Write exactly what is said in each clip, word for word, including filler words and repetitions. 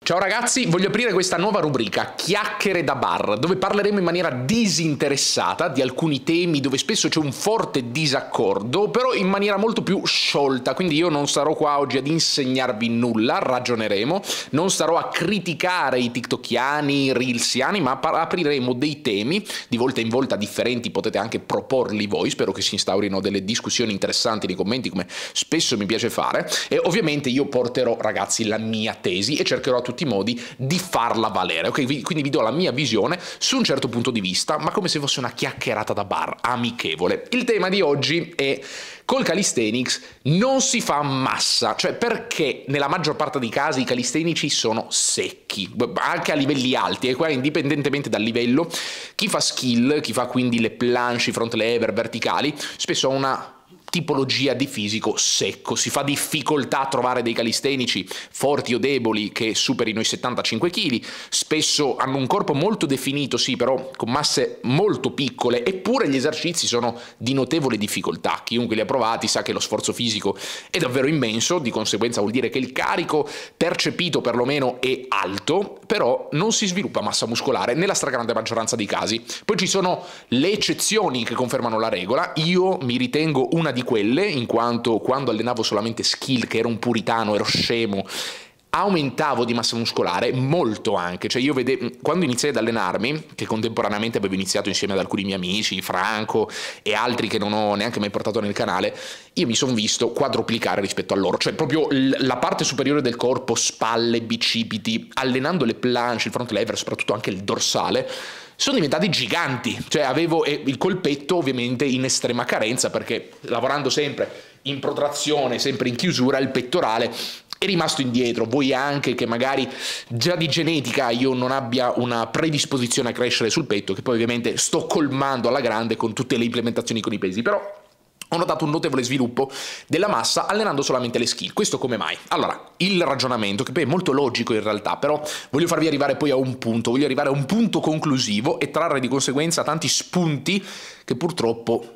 Ciao ragazzi, voglio aprire questa nuova rubrica, Chiacchiere da bar, dove parleremo in maniera disinteressata di alcuni temi dove spesso c'è un forte disaccordo, però in maniera molto più sciolta, quindi io non sarò qua oggi ad insegnarvi nulla, ragioneremo, non starò a criticare i tiktokiani, i reelsiani, ma apriremo dei temi di volta in volta differenti, potete anche proporli voi, spero che si instaurino delle discussioni interessanti nei commenti come spesso mi piace fare, e ovviamente io porterò ragazzi la mia tesi e cercherò a tutti i modi di farla valere, ok? Quindi vi do la mia visione su un certo punto di vista, ma come se fosse una chiacchierata da bar, amichevole. Il tema di oggi è: col calisthenics non si fa massa, cioè perché nella maggior parte dei casi i calistenici sono secchi, anche a livelli alti, e qua indipendentemente dal livello, chi fa skill, chi fa quindi le planche, i front lever, verticali, spesso ha una tipologia di fisico secco, si fa difficoltà a trovare dei calistenici forti o deboli che superino i settantacinque chili, spesso hanno un corpo molto definito, sì, però con masse molto piccole, eppure gli esercizi sono di notevole difficoltà. Chiunque li ha provati sa che lo sforzo fisico è davvero immenso, di conseguenza vuol dire che il carico percepito perlomeno è alto, però non si sviluppa massa muscolare nella stragrande maggioranza dei casi. Poi ci sono le eccezioni che confermano la regola, io mi ritengo una di quelle, in quanto quando allenavo solamente skill, che ero un puritano, ero scemo, aumentavo di massa muscolare molto anche, cioè io vedevo, quando iniziai ad allenarmi, che contemporaneamente avevo iniziato insieme ad alcuni miei amici, Franco e altri che non ho neanche mai portato nel canale, io mi sono visto quadruplicare rispetto a loro, cioè proprio la parte superiore del corpo, spalle, bicipiti, allenando le planche, il front lever, soprattutto anche il dorsale, sono diventati giganti, cioè avevo eh, il colpetto ovviamente in estrema carenza, perché lavorando sempre in protrazione, sempre in chiusura, il pettorale è rimasto indietro. Voi anche che magari già di genetica io non abbia una predisposizione a crescere sul petto, che poi ovviamente sto colmando alla grande con tutte le implementazioni con i pesi, però ho notato un notevole sviluppo della massa allenando solamente le skill. Questo come mai? Allora, il ragionamento, che poi è molto logico in realtà, però voglio farvi arrivare poi a un punto, voglio arrivare a un punto conclusivo e trarre di conseguenza tanti spunti che purtroppo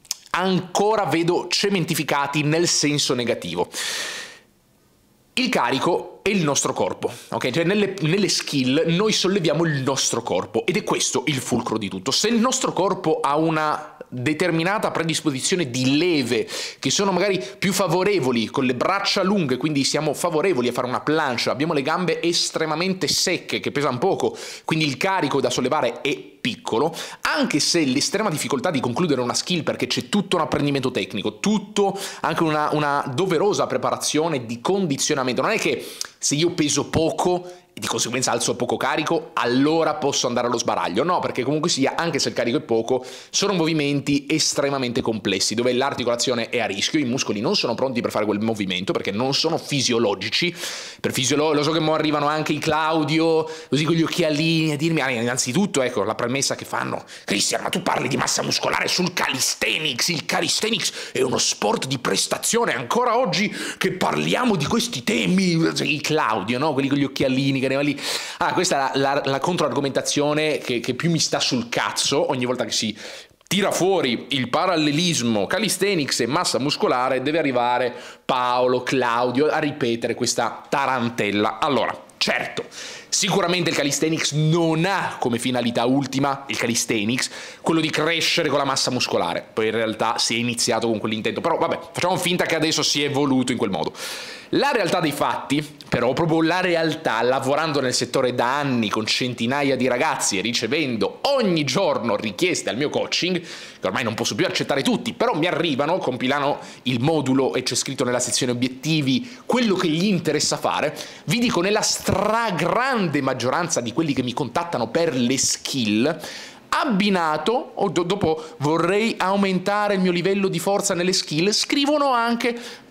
ancora vedo cementificati nel senso negativo. Il carico è il nostro corpo, ok? Cioè nelle, nelle skill noi solleviamo il nostro corpo ed è questo il fulcro di tutto. Se il nostro corpo ha una determinata predisposizione di leve che sono magari più favorevoli, con le braccia lunghe, quindi siamo favorevoli a fare una planche, abbiamo le gambe estremamente secche che pesano poco, quindi il carico da sollevare è piccolo, anche se l'estrema difficoltà di concludere una skill, perché c'è tutto un apprendimento tecnico, tutto anche una, una doverosa preparazione di condizionamento. Non è che se io peso poco e di conseguenza alzo poco carico, allora posso andare allo sbaraglio. No, perché comunque sia, anche se il carico è poco, sono movimenti estremamente complessi, dove l'articolazione è a rischio, i muscoli non sono pronti per fare quel movimento, perché non sono fisiologici. Per fisiolo lo so che mo arrivano anche i Claudio, così con gli occhialini, a dirmi, ah, innanzitutto, ecco, la premessa che fanno: Cristian, ma tu parli di massa muscolare sul calisthenics, il calisthenics è uno sport di prestazione, ancora oggi che parliamo di questi temi, i Claudio, no? Quelli con gli occhialini, lì. Ah, questa è la, la, la controargomentazione che, che più mi sta sul cazzo ogni volta che si tira fuori il parallelismo calisthenics e massa muscolare. Deve arrivare Paolo, Claudio a ripetere questa tarantella. Allora, certo, sicuramente il calisthenics non ha come finalità ultima, il calisthenics, quello di crescere con la massa muscolare. Poi in realtà si è iniziato con quell'intento, però vabbè, facciamo finta che adesso si è evoluto in quel modo. La realtà dei fatti, però, proprio la realtà, lavorando nel settore da anni con centinaia di ragazzi e ricevendo ogni giorno richieste al mio coaching, che ormai non posso più accettare tutti, però mi arrivano, compilano il modulo e c'è scritto nella sezione obiettivi quello che gli interessa fare, vi dico, nella stragrande maggioranza di quelli che mi contattano per le skill, abbinato, o do, dopo vorrei aumentare il mio livello di forza nelle skill, scrivono anche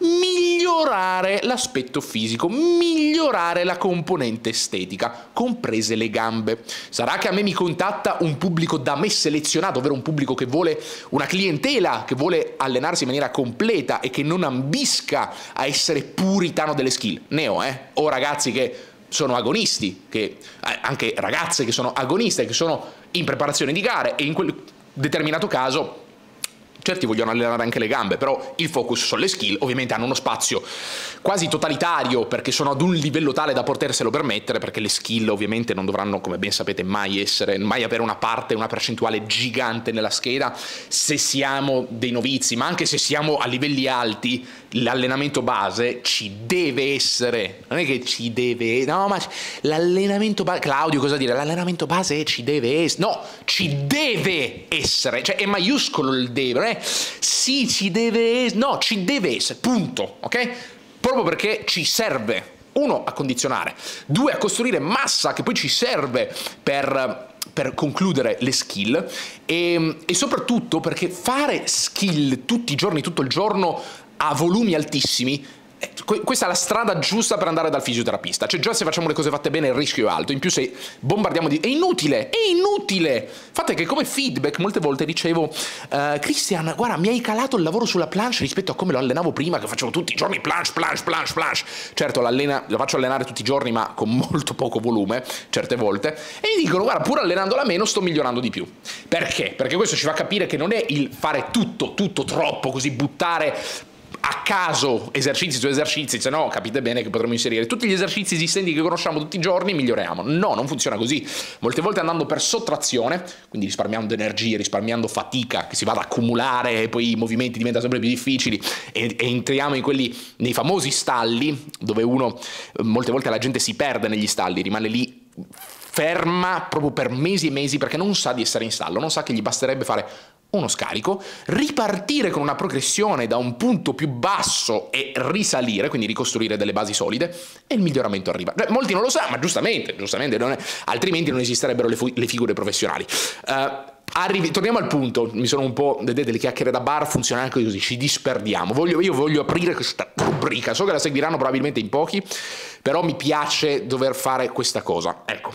migliorare l'aspetto fisico, migliorare la componente estetica, comprese le gambe. Sarà che a me mi contatta un pubblico da me selezionato, ovvero un pubblico che vuole una clientela, che vuole allenarsi in maniera completa e che non ambisca a essere puritano delle skill. Ne ho, eh? Ho ragazzi che sono agonisti, che, anche ragazze che sono agoniste, che sono in preparazione di gare, e in quel determinato caso certi vogliono allenare anche le gambe, però il focus sono le skill, ovviamente hanno uno spazio quasi totalitario perché sono ad un livello tale da poterselo permettere, perché le skill ovviamente non dovranno, come ben sapete, mai essere, mai avere una parte, una percentuale gigante nella scheda. Se siamo dei novizi, ma anche se siamo a livelli alti, l'allenamento base ci deve essere, non è che ci deve, no, ma l'allenamento base, Claudio cosa dire? L'allenamento base ci deve essere, no, ci deve essere, cioè è maiuscolo il deve, non è sì ci deve essere, no, ci deve essere, punto, ok? Proprio perché ci serve, uno, a condizionare, due, a costruire massa che poi ci serve per per concludere le skill e, e soprattutto perché fare skill tutti i giorni, tutto il giorno a volumi altissimi, eh, questa è la strada giusta per andare dal fisioterapista. Cioè già se facciamo le cose fatte bene il rischio è alto, in più se bombardiamo di... è inutile, è inutile. Fate che come feedback molte volte dicevo uh, Christian, guarda, mi hai calato il lavoro sulla planche rispetto a come lo allenavo prima, che facevo tutti i giorni planche, planche, planche, planche. Certo lo faccio allenare tutti i giorni ma con molto poco volume certe volte, e mi dicono guarda, pur allenandola meno sto migliorando di più. Perché? Perché questo ci fa capire che non è il fare tutto, tutto troppo, così buttare a caso esercizi su esercizi, se no capite bene che potremmo inserire tutti gli esercizi esistenti che conosciamo tutti i giorni e miglioriamo. No, non funziona così. Molte volte andando per sottrazione, quindi risparmiando energie, risparmiando fatica che si va ad accumulare e poi i movimenti diventano sempre più difficili e, e entriamo in quelli, nei famosi stalli, dove uno, molte volte la gente si perde negli stalli, rimane lì ferma proprio per mesi e mesi perché non sa di essere in stallo, non sa che gli basterebbe fare uno scarico, ripartire con una progressione da un punto più basso e risalire, quindi ricostruire delle basi solide, e il miglioramento arriva. Beh, molti non lo sanno, ma giustamente, giustamente non è, altrimenti non esisterebbero le, le figure professionali. Uh, Arrivi, torniamo al punto, mi sono un po', vedete, le chiacchiere da bar funzionano anche così, ci disperdiamo. Voglio, io voglio aprire questa rubrica, so che la seguiranno probabilmente in pochi, però mi piace dover fare questa cosa. Ecco,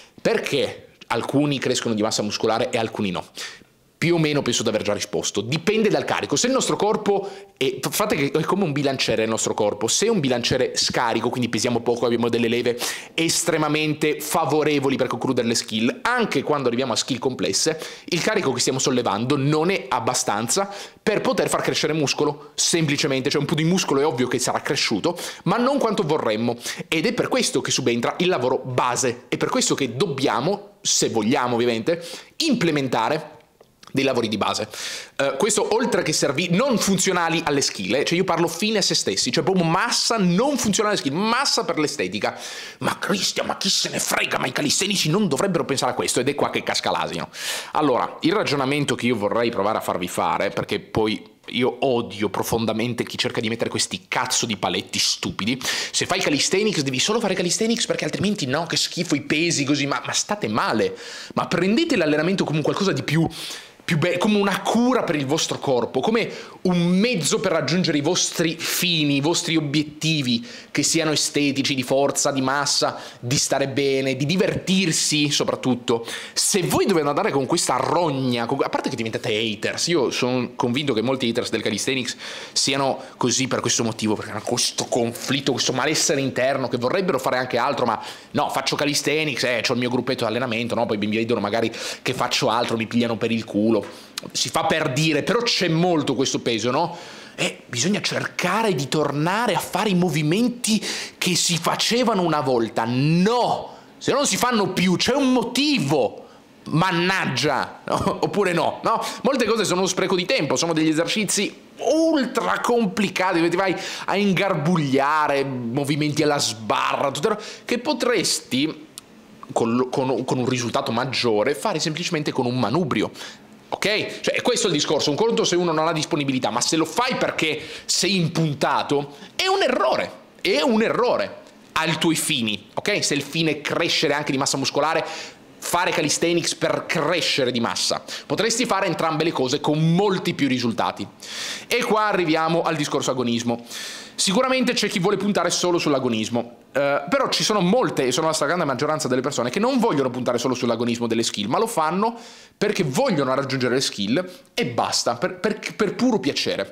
perché alcuni crescono di massa muscolare e alcuni no? Più o meno penso di aver già risposto, dipende dal carico. Se il nostro corpo è, fate che è come un bilanciere il nostro corpo, se è un bilanciere scarico, quindi pesiamo poco, abbiamo delle leve estremamente favorevoli per concludere le skill, anche quando arriviamo a skill complesse, il carico che stiamo sollevando non è abbastanza per poter far crescere muscolo, semplicemente, cioè un po' di muscolo è ovvio che sarà cresciuto, ma non quanto vorremmo, ed è per questo che subentra il lavoro base, è per questo che dobbiamo, se vogliamo ovviamente, implementare dei lavori di base. Uh, questo oltre che servi non funzionali alle skill, eh? Cioè io parlo fine a se stessi, cioè proprio massa non funzionale alle skill, massa per l'estetica. Ma Cristian, ma chi se ne frega, ma i calistenici non dovrebbero pensare a questo, ed è qua che casca l'asino. Allora, il ragionamento che io vorrei provare a farvi fare, perché poi io odio profondamente chi cerca di mettere questi cazzo di paletti stupidi. Se fai calisthenics devi solo fare calisthenics perché altrimenti no, che schifo i pesi così, ma, ma state male. Ma prendete l'allenamento come qualcosa di più più be- come una cura per il vostro corpo, come un mezzo per raggiungere i vostri fini, i vostri obiettivi, che siano estetici, di forza, di massa, di stare bene, di divertirsi soprattutto. Se voi dovete andare con questa rogna, a parte che diventate haters, io sono convinto che molti haters del calisthenics siano così per questo motivo, perché hanno questo conflitto, questo malessere interno, che vorrebbero fare anche altro, ma no, faccio calisthenics, eh, ho il mio gruppetto di allenamento, no? Poi mi vedono magari che faccio altro, mi pigliano per il culo. Si fa per dire, però c'è molto questo peso, no? E bisogna cercare di tornare a fare i movimenti che si facevano una volta. No! Se non si fanno più, c'è un motivo. Mannaggia! No? Oppure no, no? Molte cose sono uno spreco di tempo, sono degli esercizi ultra complicati dove ti vai a ingarbugliare, movimenti alla sbarra, tutto, che potresti, con, con, con un risultato maggiore, fare semplicemente con un manubrio. Ok? Cioè, questo è il discorso. Un conto se uno non ha disponibilità, ma se lo fai perché sei impuntato, è un errore. È un errore ai tuoi fini. Ok? Se il fine è crescere anche di massa muscolare, fare calisthenics per crescere di massa. Potresti fare entrambe le cose con molti più risultati. E qua arriviamo al discorso agonismo. Sicuramente c'è chi vuole puntare solo sull'agonismo, eh, però ci sono molte, e sono la stragrande maggioranza delle persone, che non vogliono puntare solo sull'agonismo delle skill, ma lo fanno perché vogliono raggiungere le skill e basta, per, per, per puro piacere.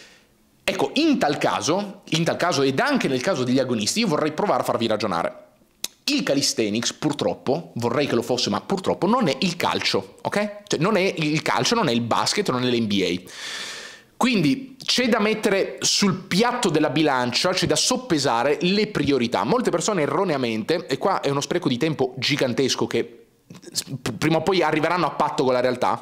Ecco, in tal caso, in tal caso ed anche nel caso degli agonisti, io vorrei provare a farvi ragionare. Il calisthenics, purtroppo, vorrei che lo fosse, ma purtroppo non è il calcio, ok? Cioè non è il calcio, non è il basket, non è l'N B A. Quindi c'è da mettere sul piatto della bilancia, c'è da soppesare le priorità. Molte persone erroneamente, e qua è uno spreco di tempo gigantesco che prima o poi arriveranno a patto con la realtà,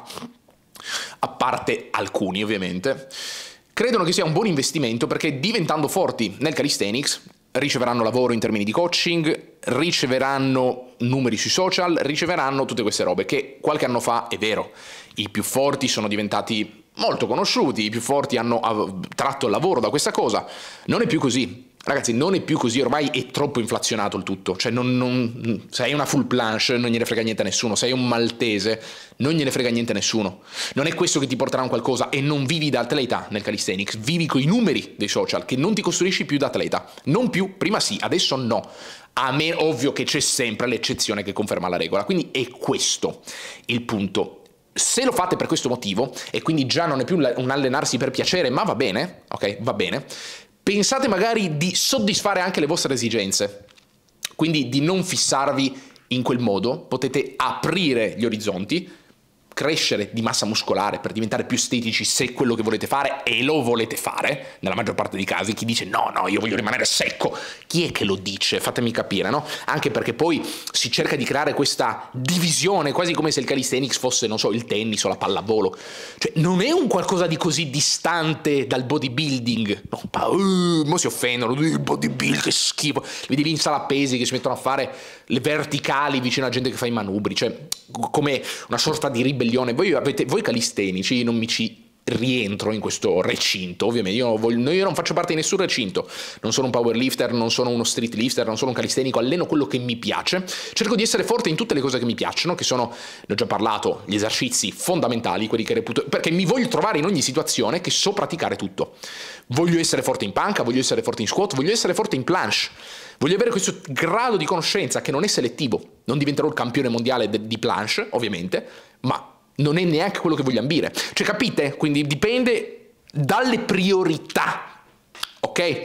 a parte alcuni ovviamente, credono che sia un buon investimento perché diventando forti nel calisthenics riceveranno lavoro in termini di coaching, riceveranno numeri sui social, riceveranno tutte queste robe che qualche anno fa è vero, i più forti sono diventati molto conosciuti, i più forti hanno tratto il lavoro da questa cosa. Non è più così, ragazzi, non è più così, ormai è troppo inflazionato il tutto. Cioè non, non, se hai una full planche non gliene frega niente a nessuno, se hai un maltese non gliene frega niente a nessuno. Non è questo che ti porterà a qualcosa, e non vivi da atleta nel calisthenics, vivi con i numeri dei social che non ti costruisci più da atleta. Non più, prima sì, adesso no. A me ovvio che c'è sempre l'eccezione che conferma la regola, quindi è questo il punto. Se lo fate per questo motivo, e quindi già non è più un allenarsi per piacere, ma va bene, ok, va bene, pensate magari di soddisfare anche le vostre esigenze, quindi di non fissarvi in quel modo, potete aprire gli orizzonti, crescere di massa muscolare per diventare più estetici se è quello che volete fare, e lo volete fare, nella maggior parte dei casi. Chi dice no, no, io voglio rimanere secco, chi è che lo dice? Fatemi capire, no? Anche perché poi si cerca di creare questa divisione, quasi come se il calisthenics fosse, non so, il tennis o la pallavolo. Cioè, non è un qualcosa di così distante dal bodybuilding. No, uh, mo si offendono, il bodybuilding, che schifo. Vedi lì in sala pesi che si mettono a fare le verticali vicino a gente che fa i manubri, cioè come una sorta di ribellione. Voi, avete, voi calistenici, non mi ci rientro in questo recinto, ovviamente io, voglio, io non faccio parte di nessun recinto, non sono un powerlifter, non sono uno street lifter, non sono un calistenico, alleno quello che mi piace, cerco di essere forte in tutte le cose che mi piacciono, che sono, ne ho già parlato, gli esercizi fondamentali, quelli che reputo, perché mi voglio trovare in ogni situazione che so praticare tutto. Voglio essere forte in panca, voglio essere forte in squat, voglio essere forte in planche. Voglio avere questo grado di conoscenza che non è selettivo. Non diventerò il campione mondiale di planche, ovviamente, ma non è neanche quello che voglio ambire. Cioè, capite? Quindi dipende dalle priorità, ok?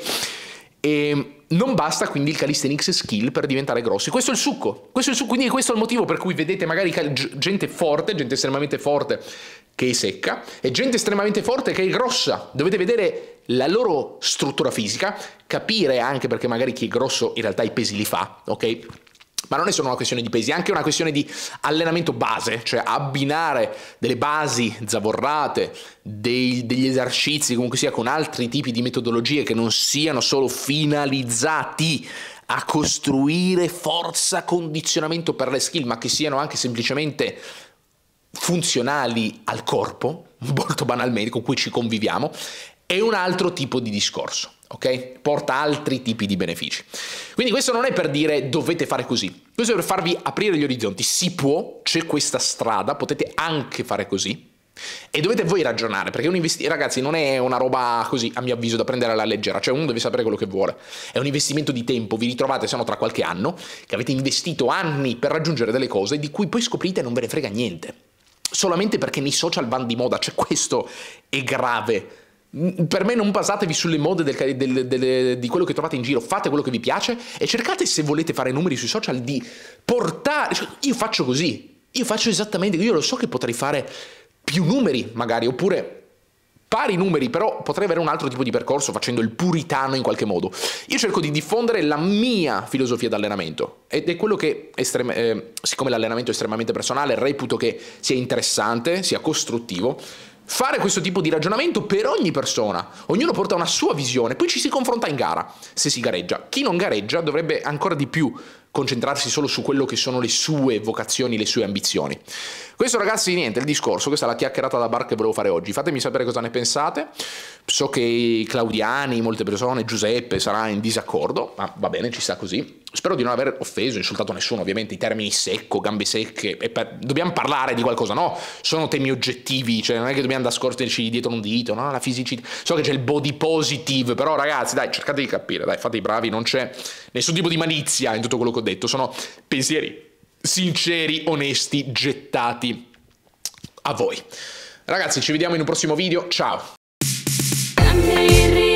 E non basta quindi il calisthenics skill per diventare grossi. Questo è il succo. Questo è il succo. Quindi questo è il motivo per cui vedete magari gente forte, gente estremamente forte che è secca, e gente estremamente forte che è grossa. Dovete vedere la loro struttura fisica, capire anche perché magari chi è grosso in realtà i pesi li fa, ok? Ma non è solo una questione di pesi, è anche una questione di allenamento base, cioè abbinare delle basi zavorrate, dei, degli esercizi, comunque sia con altri tipi di metodologie che non siano solo finalizzati a costruire forza, condizionamento per le skill, ma che siano anche semplicemente funzionali al corpo, molto banalmente, con cui ci conviviamo, è un altro tipo di discorso, ok? Porta altri tipi di benefici. Quindi questo non è per dire dovete fare così, questo è per farvi aprire gli orizzonti. Si può, c'è questa strada, potete anche fare così, e dovete voi ragionare, perché un investimento, ragazzi, non è una roba così, a mio avviso, da prendere alla leggera. Cioè, uno deve sapere quello che vuole, è un investimento di tempo. Vi ritrovate, se no, tra qualche anno che avete investito anni per raggiungere delle cose di cui poi scoprite non ve ne frega niente, solamente perché nei social vanno di moda. Cioè, questo è grave. Per me non basatevi sulle mode del, del, del, di quello che trovate in giro, fate quello che vi piace e cercate, se volete fare numeri sui social, di portare, cioè, io faccio così, io faccio esattamente, io lo so che potrei fare più numeri magari, oppure pari numeri, però potrei avere un altro tipo di percorso facendo il puritano in qualche modo. Io cerco di diffondere la mia filosofia d'allenamento ed è quello che, estrem- eh, siccome l'allenamento è estremamente personale, reputo che sia interessante, sia costruttivo fare questo tipo di ragionamento per ogni persona. Ognuno porta una sua visione, poi ci si confronta in gara, se si gareggia. Chi non gareggia dovrebbe ancora di più concentrarsi solo su quello che sono le sue vocazioni, le sue ambizioni. Questo, ragazzi, niente, il discorso, questa è la chiacchierata da bar che volevo fare oggi. Fatemi sapere cosa ne pensate. So che i claudiani, molte persone, Giuseppe sarà in disaccordo, ma va bene, ci sta così. Spero di non aver offeso, insultato nessuno, ovviamente. I termini secco, gambe secche, e per... dobbiamo parlare di qualcosa, no? Sono temi oggettivi, cioè non è che dobbiamo nasconderci dietro un dito, no? La fisicità. So che c'è il body positive, però ragazzi, dai, cercate di capire, dai, fate i bravi, non c'è nessun tipo di malizia in tutto quello che ho detto, sono pensieri sinceri, onesti, gettati a voi. Ragazzi, ci vediamo in un prossimo video, ciao!